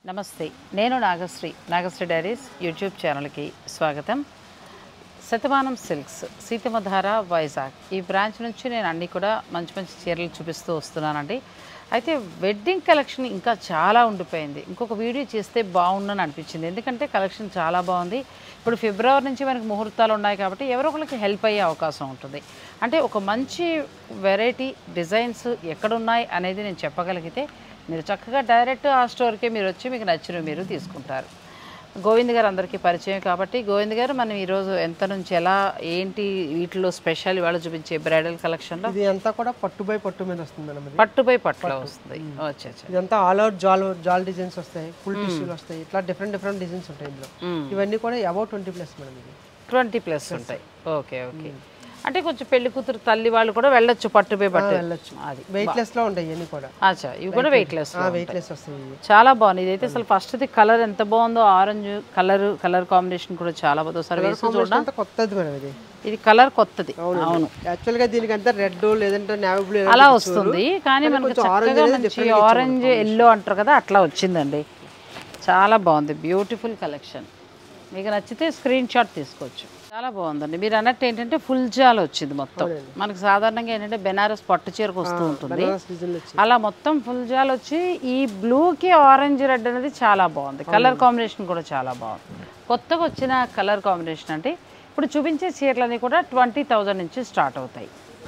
నమస్తే నేను Nagasri diaries YouTube ఛానల్కి స్వాగతం. శతమానం సిల్క్స్ సీతమధార వైజాగ్ ఈ బ్రాంచ్ నుంచి నేను అన్నీ కూడా మంచి మంచి చీరలు చూపిస్తూ వస్తున్నానండి. అయితే వెడ్డింగ్ కలెక్షన్ ఇంకా చాలా ఉండిపోయింది. ఇంకొక వీడియో చేస్తే బాగుందని అనిపించింది, ఎందుకంటే కలెక్షన్ చాలా బాగుంది. ఇప్పుడు ఫిబ్రవరి నుంచి మనకి ముహూర్తాలు ఉన్నాయి కాబట్టి ఎవరో ఒకరికి హెల్ప్ అయ్యే అవకాశం ఉంటుంది. అంటే ఒక మంచి వెరైటీ డిజైన్స్ ఎక్కడున్నాయి అనేది నేను చెప్పగలిగితే మీరు చక్కగా డైరెక్ట్ ఆ స్టోర్కే మీరు వచ్చి మీకు నచ్చినవి మీరు తీసుకుంటారు. గోవింద్ గారు అందరికీ పరిచయం కాబట్టి గోవింద్ గారు మనం ఈరోజు ఎంత నుంచి ఎలా ఏంటి వీటిలో స్పెషల్ ఇవాళ చూపించే బ్రైడల్ కలెక్షన్లో ఇది అంతా కూడా పట్టు బై పట్టు మీద వస్తుంది మేడం. పట్టు బై పట్టులో వస్తుంది. ఇదంతా ఆల్ అవుట్ జాల్ డిజైన్స్ వస్తాయి, ఫుల్ టిష్యూలు వస్తాయి, ఇట్లా డిఫరెంట్ డిజైన్స్ ఉంటాయి ఇందులో. ఇవన్నీ కూడా అబౌట్ 20+ మేడం. ఇది 20+ ఉంటాయి. Okay okay. అంటే కొంచెం పెళ్లి కూతురు తల్లి వాళ్ళు కూడా వెళ్ళొచ్చు, పట్టుపై పట్టు వెళ్ళొచ్చు. అది వెయిట్లెస్ లో ఉంటాయి ఇవన్నీ కూడా. అచ్చా, ఇవి కూడా వెయిట్లెస్ వస్తాయి. చాలా బాగుంది. ఇదైతే అసలు ఫస్ట్ది కలర్ ఎంత బాగుందో, ఆరెంజ్ కలర్ కాంబినేషన్ కూడా చాలా బాగుంది. సర్వీస్ చూడండి, కొత్తది మేడం. ఇది కలర్ కొత్తది. అవును, యాక్చువల్ గా దీనికి అంతా రెడ్ లేదంటే నేవీ బ్లూ అలా వస్తుంది, కానీ మనకి చక్కగా మంచి ఆరెంజ్ ఎల్లో అంటారు కదా, అట్లా వచ్చిందండి. చాలా బాగుంది, బ్యూటిఫుల్ కలెక్షన్. మీకు నచ్చితే స్క్రీన్ షాట్ తీసుకోవచ్చు. చాలా బాగుందండి. మీరు అన్నట్టు ఏంటంటే ఫుల్ జాల్ వచ్చింది మొత్తం. మనకు సాధారణంగా ఏంటంటే బెనారస్ పట్టు చీరకు వస్తూ ఉంటుంది, అలా మొత్తం ఫుల్ జాల్ వచ్చి ఈ బ్లూకి ఆరెంజ్ రెడ్ అనేది చాలా బాగుంది. కలర్ కాంబినేషన్ కూడా చాలా బాగుంది. కొత్తగా వచ్చిన కలర్ కాంబినేషన్ అంటే ఇప్పుడు చూపించే చీరలన్నీ కూడా 20,000 నుంచి స్టార్ట్ అవుతాయి.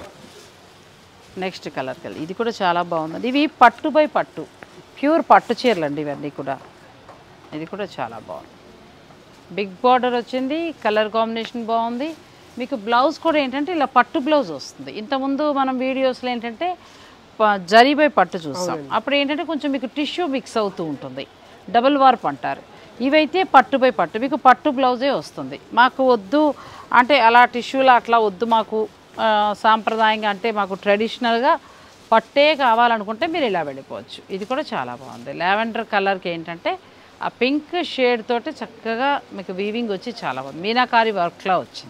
నెక్స్ట్ కలర్ ఇది కూడా చాలా బాగుందండి. ఇవి పట్టు బై పట్టు, ప్యూర్ పట్టు చీరలు అండి ఇవన్నీ కూడా. ఇది కూడా చాలా బాగుంది, బిగ్ బార్డర్ వచ్చింది, కలర్ కాంబినేషన్ బాగుంది. మీకు బ్లౌజ్ కూడా ఏంటంటే ఇలా పట్టు బ్లౌజ్ వస్తుంది. ఇంతకుముందు మనం వీడియోస్లో ఏంటంటే జరీబై పట్టు చూస్తాం, అప్పుడు ఏంటంటే కొంచెం మీకు టిష్యూ మిక్స్ అవుతూ ఉంటుంది, డబుల్ వార్ప్ అంటారు. ఇవైతే పట్టు బై పట్టు, మీకు పట్టు బ్లౌజే వస్తుంది. మాకు వద్దు అంటే అలా టిష్యూలో అట్లా వద్దు, మాకు సాంప్రదాయంగా అంటే మాకు ట్రెడిషనల్గా పట్టే కావాలనుకుంటే మీరు ఇలా వెళ్ళిపోవచ్చు. ఇది కూడా చాలా బాగుంది. లావెండర్ కలర్కి ఏంటంటే ఆ పింక్ షేడ్ తోటి చక్కగా మీకు వీవింగ్ వచ్చి చాలా బాగుంది. మీనాకారి వర్క్లా వచ్చింది,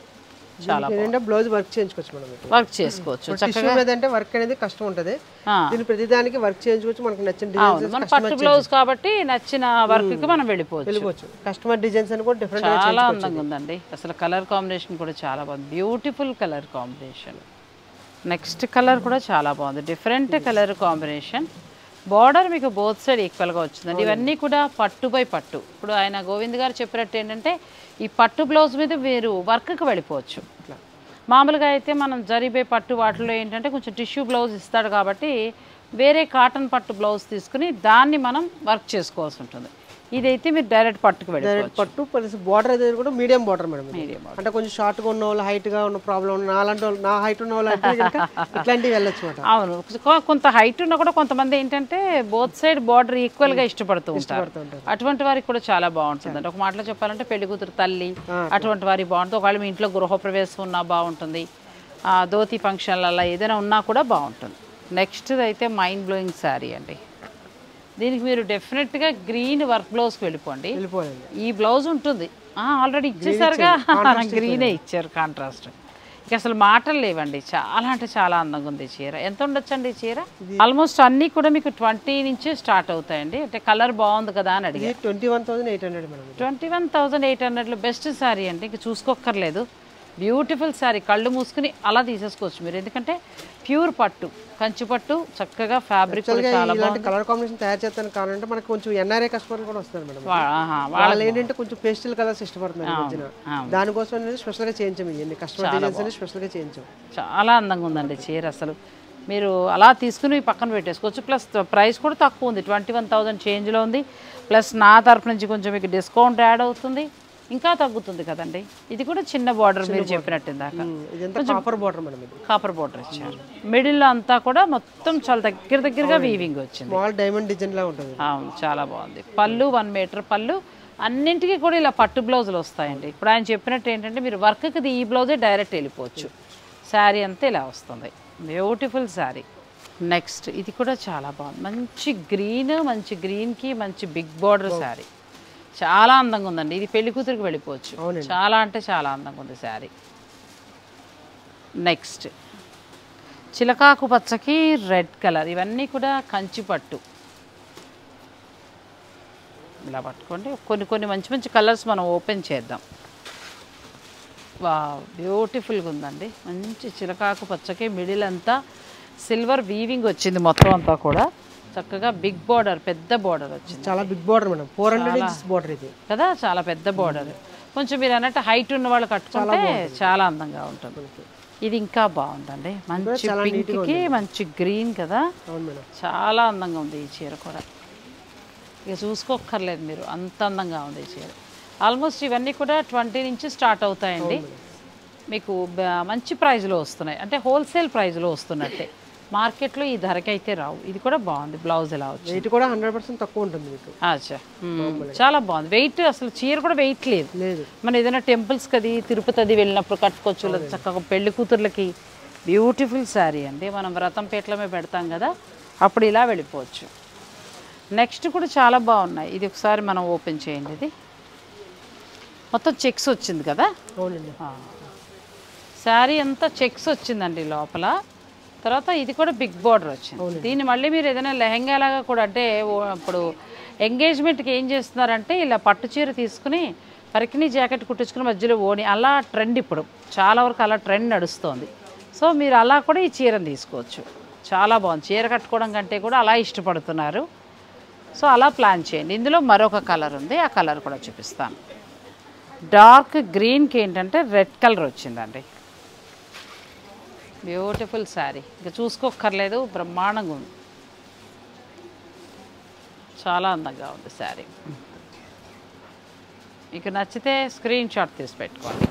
చాలా బాగుంది. బ్లౌజ్ వర్క్ చేయించుకోవచ్చు మనం, వర్క్ చేసుకోవచ్చు చక్కగా. అంటే వర్క్ అనేది కష్టం ఉంటుంది, దీని ప్రతిదానికి వర్క్ చేయించుకోవచ్చు. మనకు నచ్చిన డిజైన్స్, మన పట్టు బ్లౌజ్ కాబట్టి నచ్చిన వర్క్ కి మనం వెళ్ళిపోవచ్చు. కస్టమర్ డిజైన్స్ అని కూడా డిఫరెంట్, చాలా అందంగా ఉందండి. అసలు కలర్ కాంబినేషన్ కూడా చాలా బాగుంది, beautiful colour combination. Next colour కూడా చాలా బాగుంది, డిఫరెంట్ కలర్ కాంబినేషన్. బార్డర్ మీకు బోత్ సైడ్ ఈక్వల్గా వచ్చిందండి. ఇవన్నీ కూడా పట్టు బై పట్టు. ఇప్పుడు ఆయన గోవింద్ గారు చెప్పినట్టు ఏంటంటే ఈ పట్టు బ్లౌజ్ మీద మీరు వర్క్కి వెళ్ళిపోవచ్చు. ఇట్లా మామూలుగా అయితే మనం జరీబై పట్టు వాటిలో ఏంటంటే కొంచెం టిష్యూ బ్లౌజ్ ఇస్తాడు కాబట్టి వేరే కాటన్ పట్టు బ్లౌజ్ తీసుకుని దాన్ని మనం వర్క్ చేసుకోవాల్సి ఉంటుంది. ఇదైతే మీరు డైరెక్ట్ పట్టుకు వెళ్ళిపోవచ్చు. పట్టు ప్లస్ బార్డర్ అయితే కూడా మీడియం బార్డర్ మేడం. అంటే కొంచెం షార్ట్గా ఉన్న వాళ్ళు, హైట్గా ఉన్న ప్రాబ్లం ఉన్న అలాంటి వాళ్ళు, నా హైట్ ఉన్న వాళ్ళు ఇట్లాంటివి వెళ్ళొచ్చు అనమాట. అవును, కొంత హైట్ ఉన్నా కూడా కొంతమంది ఏంటంటే బోత్ సైడ్ బార్డర్ ఈక్వల్గా ఇష్టపడుతూ ఉంటారు. అటువంటి వారికి కూడా చాలా బాగుంటుంది అండి. ఒక మాటలో చెప్పాలంటే పెళ్లి కూతురు తల్లి అటువంటి వారికి బాగుంటుంది. ఒకవేళ మీ ఇంట్లో గృహప్రవేశం ఉన్నా బాగుంటుంది, ధోతి ఫంక్షన్లలో ఏదైనా ఉన్నా కూడా బాగుంటుంది. నెక్స్ట్ అయితే మైండ్ బ్లోయింగ్ శారీ అండి. దీనికి మీరు డెఫినెట్గా గ్రీన్ వర్క్ బ్లౌజ్కి వెళ్ళిపోండి. ఈ బ్లౌజ్ ఉంటుంది, ఆల్రెడీ ఇచ్చేసారుగా, గ్రీనే ఇచ్చారు కాంట్రాస్ట్. ఇక అసలు మాటలు లేవండి, చాలా అంటే చాలా అందంగా ఉంది చీర. ఎంత ఉండొచ్చండి ఈ చీర? ఆల్మోస్ట్ అన్నీ కూడా మీకు 20 నుంచి స్టార్ట్ అవుతాయండి. అంటే కలర్ బాగుంది కదా అని అడిగి 21,800లో బెస్ట్ శారీ అండి, ఇంక చూసుకోక్కర్లేదు. బ్యూటిఫుల్ శారీ, కళ్ళు మూసుకుని అలా తీసేసుకోవచ్చు మీరు, ఎందుకంటే ప్యూర్ పట్టు, కంచి పట్టు, చక్కగా ఫ్యాబ్రిక్ చాలా బాగుంది. కలర్ కాంబినేషన్ తయారు చేస్తాను కావాలంటే మనకు కొంచెం ఎన్ఆర్ఐ కస్టమర్లు కూడా వస్తారు మేడం. వాళ్ళు ఏంటంటే కొంచెం పేస్టల్ కలర్స్ ఇష్టపడుతున్నారు, దానికోసం అనేది స్పెషల్గా చేయించాము. ఇవన్నీ కస్టమర్ డిజైన్స్ అనేది స్పెషల్గా చేయించాము. చాలా అందంగా ఉందండి చీర. అసలు మీరు అలా తీసుకుని పక్కన పెట్టేసుకోవచ్చు. ప్లస్ ప్రైస్ కూడా తక్కువ ఉంది, 21,000 చేంజ్లో ఉంది. ప్లస్ నా తరపు నుంచి కొంచెం మీకు డిస్కౌంట్ యాడ్ అవుతుంది, ఇంకా తగ్గుతుంది కదండి. ఇది కూడా చిన్న బార్డర్ మీరు చెప్పినట్టు ఇందాక కాపర్ బార్డర్ ఇచ్చారు. మిడిల్లో అంతా కూడా మొత్తం చాలా దగ్గరగా వీవింగ్ వచ్చింది, డైమండ్ డిజైన్ లా ఉంటుంది. అవును, చాలా బాగుంది. పళ్ళు 1 మీటర్ పళ్ళు, అన్నింటికి కూడా ఇలా పట్టు బ్లౌజులు వస్తాయండి. ఇప్పుడు ఆయన చెప్పినట్టు ఏంటంటే మీరు వర్క్కి ఈ బ్లౌజే డైరెక్ట్ వెళ్ళిపోవచ్చు. శారీ అంతా ఇలా వస్తుంది, బ్యూటిఫుల్ శారీ. నెక్స్ట్ ఇది కూడా చాలా బాగుంది, మంచి గ్రీన్కి మంచి బిగ్ బార్డర్ శారీ, చాలా అందంగా ఉందండి. ఇది పెళ్లి కూతురికి వెళ్ళిపోవచ్చు, చాలా అంటే చాలా అందంగా ఉంది శారీ. నెక్స్ట్ చిలకాకు పచ్చకి రెడ్ కలర్, ఇవన్నీ కూడా కంచి పట్టు. ఇలా పట్టుకోండి. కొన్ని మంచి మంచి కలర్స్ మనం ఓపెన్ చేద్దాం. వా బ్యూటిఫుల్గా ఉందండి. మంచి చిలకాకు పచ్చకి మిడిల్ అంతా సిల్వర్ వీవింగ్ వచ్చింది మొత్తం అంతా కూడా. చక్కగా బిగ్ బార్డర్, పెద్ద బార్డర్ వచ్చింది. చాలా బిగ్ బార్డర్ మేడం, 400 ఇంచెస్ బార్డర్ ఇది కదా, చాలా పెద్ద బార్డర్. కొంచెం మీరు అన్నట్టు హైట్ ఉన్న వాళ్ళు కట్టుకుంటే చాలా అందంగా ఉంటుంది. ఇది ఇంకా బాగుందండి. మంచి పింక్కి మంచి గ్రీన్ కదా, చాలా అందంగా ఉంది ఈ చీర కూడా. ఇక చూసుకోక్కర్లేదు మీరు, అంత అందంగా ఉంది ఈ చీర. ఆల్మోస్ట్ ఇవన్నీ కూడా 20 నుంచి స్టార్ట్ అవుతాయండి. మీకు మంచి ప్రైజ్లో వస్తున్నాయి, అంటే హోల్సేల్ ప్రైజ్లో వస్తున్నట్టే. మార్కెట్లో ఈ ధరకి అయితే రావు. ఇది కూడా బాగుంది. బ్లౌజ్ ఎలా వచ్చింది, వెయిట్ కూడా 100% తక్కువ ఉంటుంది మీకు. అచ్చా, చాలా బాగుంది. వెయిట్ అసలు చీర కూడా వెయిట్ లేదు. మన ఏదైనా టెంపుల్స్కి అది తిరుపతి అది వెళ్ళినప్పుడు కట్టుకోవచ్చు. లేదా చక్కగా పెళ్లి కూతుర్లకి బ్యూటిఫుల్ శారీ అండి. మనం వ్రతం పేట్లమే పెడతాం కదా, అప్పుడు ఇలా వెళ్ళిపోవచ్చు. నెక్స్ట్ కూడా చాలా బాగున్నాయి. ఇది ఒకసారి మనం ఓపెన్ చేయండి. ఇది మొత్తం చెక్స్ వచ్చింది కదా. అవునండి, శారీ అంతా చెక్స్ వచ్చిందండి లోపల. తర్వాత ఇది కూడా బిగ్ బార్డర్ వచ్చింది. దీన్ని మళ్ళీ మీరు ఏదైనా లెహెంగా లాగా కూడా, అంటే ఇప్పుడు ఎంగేజ్మెంట్కి ఏం చేస్తున్నారంటే ఇలా పట్టు చీర తీసుకుని పరికిణీ జాకెట్ కుట్టించుకుని మధ్యలో ఓని, అలా ట్రెండ్ ఇప్పుడు చాలా వరకు అలా ట్రెండ్ నడుస్తుంది. సో మీరు అలా కూడా ఈ చీరను తీసుకోవచ్చు. చాలా బాగుంది. చీర కట్టుకోవడం కంటే కూడా అలా ఇష్టపడుతున్నారు. సో అలా ప్లాన్ చేయండి. ఇందులో మరొక కలర్ ఉంది, ఆ కలర్ కూడా చూపిస్తాను. డార్క్ గ్రీన్కి ఏంటంటే రెడ్ కలర్ వచ్చిందండి. బ్యూటిఫుల్ శారీ, ఇంకా చూసుకోక్కర్లేదు, బ్రహ్మాండంగా ఉంది. చాలా అందంగా ఉంది శారీ. మీకు నచ్చితే స్క్రీన్ షాట్ తీసి పెట్టుకోండి.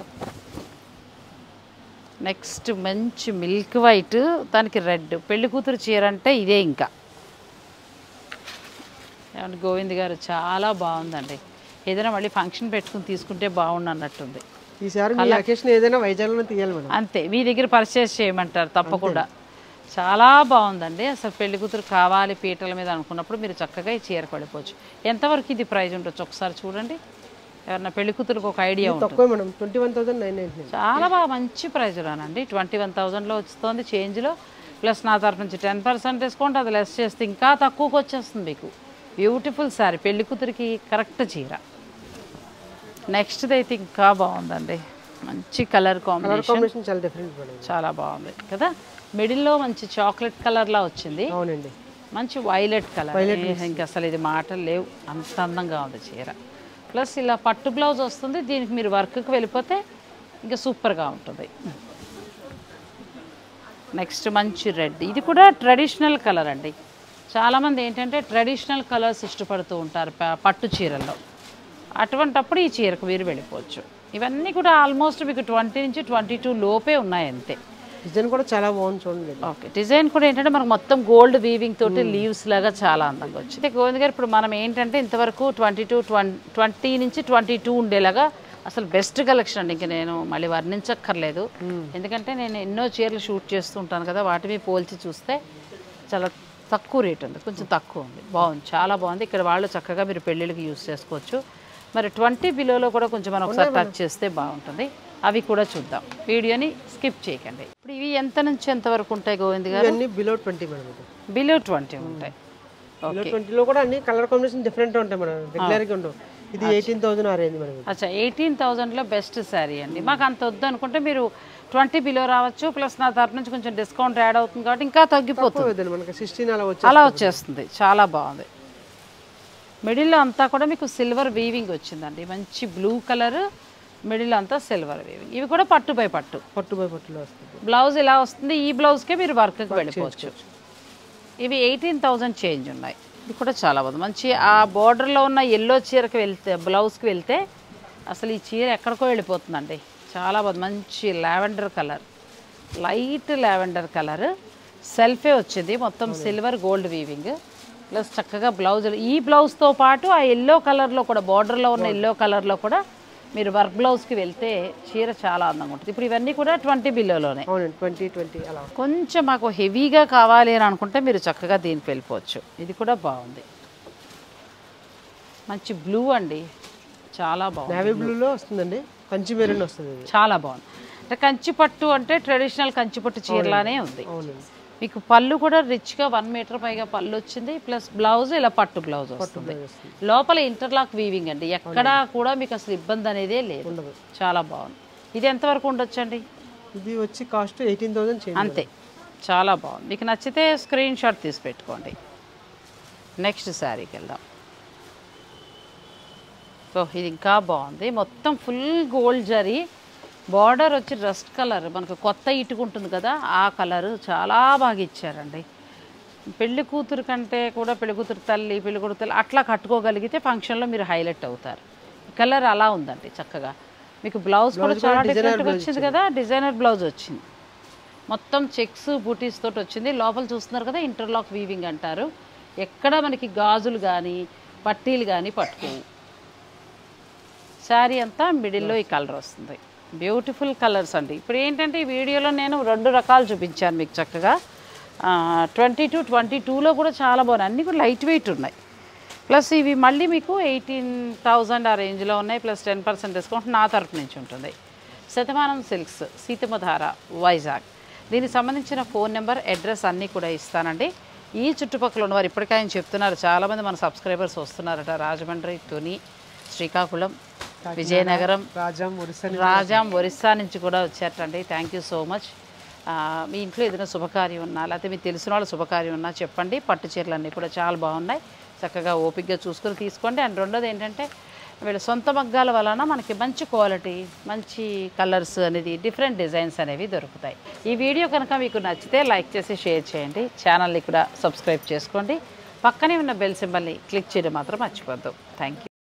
నెక్స్ట్ మంచి మిల్క్ వైట్, దానికి రెడ్. పెళ్లి కూతురు చీర అంటే ఇదే. ఇంకా ఏమంటే గోవింద్ గారు చాలా బాగుందండి. ఏదైనా మళ్ళీ ఫంక్షన్ పెట్టుకుని తీసుకుంటే బాగుండు అన్నట్టుంది. ఈసారి మీ అకేషన్ ఏదైనా వైజాగ్లో తీయాలి మేడం. అంతే, మీ దగ్గర పర్చేస్ చేయమంటారు తప్పకుండా. చాలా బాగుందండి. అసలు పెళ్లి కూతురు కావాలి పీటల మీద అనుకున్నప్పుడు మీరు చక్కగా ఈ చీరకు వెళ్ళిపోవచ్చు. ఎంతవరకు ఇది ప్రైజ్ ఉండొచ్చు ఒకసారి చూడండి. ఎవరన్నా పెళ్లి కూతురికి ఒక ఐడియా ఉంటుంది. మేడం 21,999 చాలా బాగా మంచి ప్రైజ్లోనండి. 21,000లో వస్తుంది చేంజ్లో. ప్లస్ నా తరఫు నుంచి 10% డిస్కౌంట్, అది లెస్ చేస్తే ఇంకా తక్కువకి వచ్చేస్తుంది మీకు. బ్యూటిఫుల్ శారీ, పెళ్లి కూతురికి కరెక్ట్ చీర. నెక్స్ట్ది అయితే ఇంకా బాగుందండి. మంచి కలర్ కాంబినేషన్, చాలా డిఫరెంట్, చాలా బాగుంది కదా. మిడిల్లో మంచి చాక్లెట్ కలర్లా వచ్చింది. అవునండి, మంచి వైలెట్ కలర్. ఇంకా అసలు ఇది మాటలు లేవు, అంత అందంగా ఉంది చీర. ప్లస్ ఇలా పట్టు బ్లౌజ్ వస్తుంది. దీనికి మీరు వర్క్కి వెళ్ళిపోతే ఇంకా సూపర్గా ఉంటుంది. నెక్స్ట్ మంచి రెడ్, ఇది కూడా ట్రెడిషనల్ కలర్ అండి. చాలామంది ఏంటంటే ట్రెడిషనల్ కలర్స్ ఇష్టపడుతూ ఉంటారు పట్టు చీరల్లో. అటువంటప్పుడు ఈ చీరకు మీరు వెళ్ళిపోవచ్చు. ఇవన్నీ కూడా ఆల్మోస్ట్ మీకు 20 నుంచి 22 లోపే ఉన్నాయి అంతే. డిజైన్ కూడా చాలా బాగుంది చూడండి. ఓకే, డిజైన్ కూడా ఏంటంటే మనకు మొత్తం గోల్డ్ వీవింగ్ తోటి లీవ్స్ లాగా చాలా అందంగా వచ్చింది. గోవింద్ గారు, ఇప్పుడు మనం ఏంటంటే ఇంతవరకు 20 నుంచి 22 ఉండేలాగా అసలు బెస్ట్ కలెక్షన్ అండి. ఇంక నేను మళ్ళీ వర్ణించక్కర్లేదు, ఎందుకంటే నేను ఎన్నో చీరలు షూట్ చేస్తూ ఉంటాను కదా. వాటిని పోల్చి చూస్తే చాలా తక్కువ రేట్ ఉంది, కొంచెం తక్కువ ఉంది. బాగుంది, చాలా బాగుంది. ఇక్కడ వాళ్ళు చక్కగా మీరు పెళ్ళిళ్ళకి యూజ్ చేసుకోవచ్చు. మరి 20 బిలోలో కూడా కొంచెం మనం ఒకసారి టచ్ చేస్తే బాగుంటుంది. అవి కూడా చూద్దాం, వీడియోని స్కిప్ చేయకండి. ఇప్పుడు ఇవి ఎంత నుంచి ఎంత వరకు ఉంటాయి గోవింద్ గారు? Below 20 madam. బిలో 20 ఉంటాయి. ఓకే, 20లో కూడా అన్ని కలర్ కాంబినేషన్ డిఫరెంట్ ఉంటాయి మేడం, రెగ్యులర్గా ఉండవు. ఇది 18,000 ఆ రేంజ్ మేడం. అచ్చా, 18,000లో బెస్ట్ శారీ అండి. మాకు అంత వద్దు అనుకుంటే మీరు 20 బిలో రావచ్చు. ప్లస్ నా తరపు నుంచి కొంచెం డిస్కౌంట్ యాడ్ అవుతుంది కాబట్టి ఇంకా తగ్గిపోతుంది, మనకి 16 అలా వచ్చేస్తుంది. చాలా బాగుంది. మిడిల్లో అంతా కూడా మీకు సిల్వర్ వీవింగ్ వచ్చిందండి. మంచి బ్లూ కలర్, మిడిల్ అంతా సిల్వర్ వీవింగ్. ఇవి కూడా పట్టు బై పట్టులో వస్తుంది. బ్లౌజ్ ఇలా వస్తుంది. ఈ బ్లౌజ్కే మీరు వర్క్కి వెళ్ళిపోవచ్చు. ఇవి 18,000 చేంజ్ ఉన్నాయి. ఇది కూడా చాలా బాగుంది. మంచి ఆ బార్డర్లో ఉన్న ఎల్లో చీరకి వెళ్తే, బ్లౌజ్కి వెళ్తే అసలు ఈ చీర ఎక్కడికో వెళ్ళిపోతుందండి. చాలా బాగుంది. మంచి lavender colour, light lavender colour, సెల్ఫే వచ్చింది. మొత్తం సిల్వర్ గోల్డ్ వీవింగ్. ప్లస్ చక్కగా బ్లౌజ్, ఈ బ్లౌజ్తో పాటు ఆ ఎల్లో కలర్లో కూడా, బార్డర్లో ఉన్న ఎల్లో కలర్లో కూడా మీరు వర్క్ బ్లౌజ్కి వెళ్తే చీర చాలా అందంగా ఉంటుంది. ఇప్పుడు ఇవన్నీ కూడా 20 బిలోలోనే. 20 అలా. కొంచెం మాకు హెవీగా కావాలి అని అనుకుంటే మీరు చక్కగా దీనికి వెళ్ళిపోవచ్చు. ఇది కూడా బాగుంది. మంచి బ్లూ అండి, చాలా బాగుంది. నేవీ బ్లూలో వస్తుందండి, కంచి మెరూన్ వస్తుంది. చాలా బాగుంది. అంటే కంచిపట్టు అంటే ట్రెడిషనల్ కంచిపట్టు చీరలానే ఉంది. మీకు పళ్ళు కూడా రిచ్గా 1 మీటర్ పైగా పళ్ళు వచ్చింది, ప్లస్ బ్లౌజ్ ఇలా పట్టు బ్లౌజ్ వస్తుంది. లోపల ఇంటర్లాక్ వీవింగ్ అండి, ఎక్కడా కూడా మీకు అసలు ఇబ్బంది అనేదే లేదు, చాలా బాగుంది. ఇది ఎంతవరకు ఉండొచ్చండి? ఇది వచ్చి కాస్ట్ 18,000 అంతే, చాలా బాగుంది. మీకు నచ్చితే స్క్రీన్ షాట్ తీసి పెట్టుకోండి. నెక్స్ట్ శారీకి వెళ్దాం. సో ఇది ఇంకా బాగుంది, మొత్తం ఫుల్ గోల్డ్ జరీ, బార్డర్ వచ్చి రస్ట్ కలర్, మనకు కొత్త ఇటుకుంటుంది కదా ఆ కలర్ చాలా బాగా ఇచ్చారండి. పెళ్లి కూతురు కంటే కూడా పెళ్లి కూతురు తల్లి, పెళ్లి కొడుకు తల్లి అట్లా కట్టుకోగలిగితే ఫంక్షన్లో మీరు హైలైట్ అవుతారు. కలర్ అలా ఉందండి చక్కగా. మీకు బ్లౌజ్ కూడా చాలా డిఫరెంట్గా వచ్చింది కదా, డిజైనర్ బ్లౌజ్ వచ్చింది, మొత్తం చెక్స్ బూటీస్ తోటి వచ్చింది. లోపల చూస్తున్నారు కదా ఇంటర్లాక్ వీవింగ్ అంటారు, ఎక్కడ మనకి గాజులు కానీ పట్టీలు కానీ పట్టుకోవు. శారీ అంతా మిడిల్లో ఈ కలర్ వస్తుంది, బ్యూటిఫుల్ కలర్స్ అండి. ఇప్పుడు ఏంటంటే ఈ వీడియోలో నేను 2 రకాలు చూపించాను మీకు చక్కగా. 22, 22లో కూడా చాలా బాగున్నాయి, అన్నీ కూడా లైట్ వెయిట్ ఉన్నాయి. ప్లస్ ఇవి మళ్ళీ మీకు 18,000 ఆ రేంజ్లో ఉన్నాయి, ప్లస్ 10% డిస్కౌంట్ నా తరపు నుంచి ఉంటుంది. శతమానం సిల్క్స్, సీతమ్మధార, వైజాగ్. దీనికి సంబంధించిన ఫోన్ నెంబర్, అడ్రస్ అన్నీ కూడా ఇస్తానండి. ఈ చుట్టుపక్కల ఉన్నవారు ఇప్పటికే ఆయన చెప్తున్నారు, చాలామంది మన సబ్స్క్రైబర్స్ వస్తున్నారట, రాజమండ్రి, తుని, శ్రీకాకుళం, విజయనగరం, రాజాం, ఒరిస్సా నుంచి కూడా వచ్చారటండి. Thank you so much. మీ ఇంట్లో ఏదైనా శుభకార్యం ఉన్నా లేకపోతే మీకు తెలిసిన వాళ్ళ శుభకార్యం ఉన్నా చెప్పండి. పట్టు చీరలు అన్నీ కూడా చాలా బాగున్నాయి, చక్కగా ఓపికగా చూసుకొని తీసుకోండి. అండ్ రెండోది ఏంటంటే వీళ్ళ సొంత మగ్గాల వలన మనకి మంచి క్వాలిటీ, మంచి కలర్స్ అనేది, డిఫరెంట్ డిజైన్స్ అనేవి దొరుకుతాయి. ఈ వీడియో కనుక మీకు నచ్చితే లైక్ చేసి షేర్ చేయండి, ఛానల్ని కూడా సబ్స్క్రైబ్ చేసుకోండి, పక్కనే ఉన్న బెల్ సింబల్ని క్లిక్ చేయడం మాత్రం మర్చిపోద్దు. Thank you.